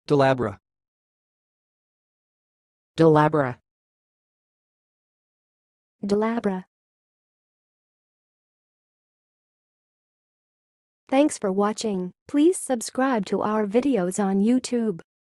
Dolabra. Dolabra. Dolabra. Thanks for watching. Please subscribe to our videos on YouTube.